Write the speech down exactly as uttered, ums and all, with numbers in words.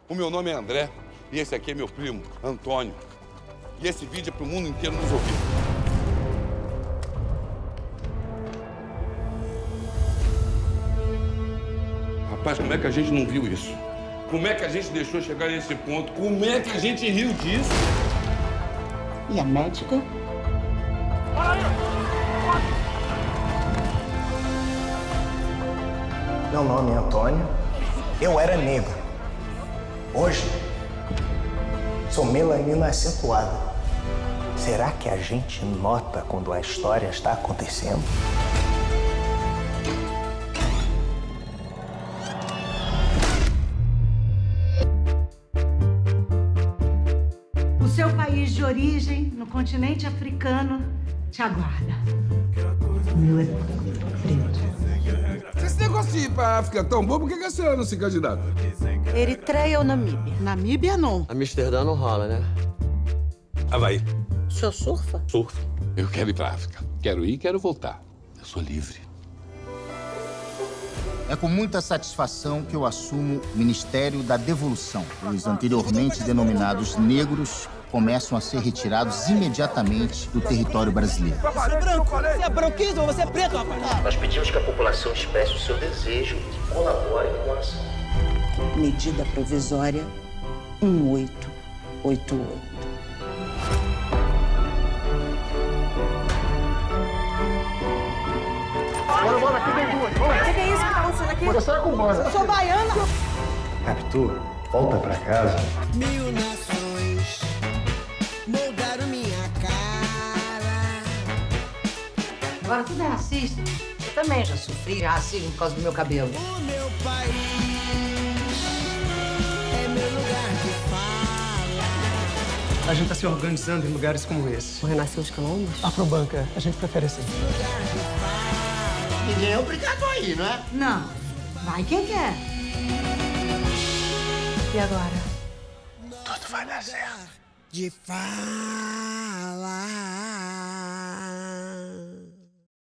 O meu nome é André e esse aqui é meu primo, Antônio. E esse vídeo é pro mundo inteiro nos ouvir. Rapaz, como é que a gente não viu isso? Como é que a gente deixou chegar nesse ponto? Como é que a gente riu disso? E a médica? Meu nome é Antônio. Eu era negro. Hoje, sou melanina acentuada. Será que a gente nota quando a história está acontecendo? O seu país de origem, no continente africano, te aguarda. Meu é preto. Se esse negócio de ir pra África é tão bom, por que que a senhora não se candidata? Eritreia ou Namíbia? Namíbia não. Amsterdã não rola, né? Havaí. O senhor surfa? Surfo. Eu quero ir pra África. Quero ir e quero voltar. Eu sou livre. É com muita satisfação que eu assumo o Ministério da Devolução. Os anteriormente denominados negros começam a ser retirados imediatamente do território brasileiro. Você é branco, você é branquismo ou você é preto, rapaz? Nós pedimos que a população expresse o seu desejo e colabore com a ação. Medida provisória um oito oito oito. Bora, bora, aqui vem duas. O que, que é isso que tá acontecendo aqui? Você é com banda. Eu sou baiana. Capitu, volta pra casa. Mil nações moldaram minha cara. Agora tudo é racista. Eu também já sofri racismo por causa do meu cabelo. O meu país é meu lugar de fala. A gente tá se organizando em lugares como esse. O Renascer os Quilombos? Afrobanca, a gente prefere assim. Ninguém é obrigado a ir, não é? Não. Vai quem quer. E agora? Tudo vai dar certo. De fala.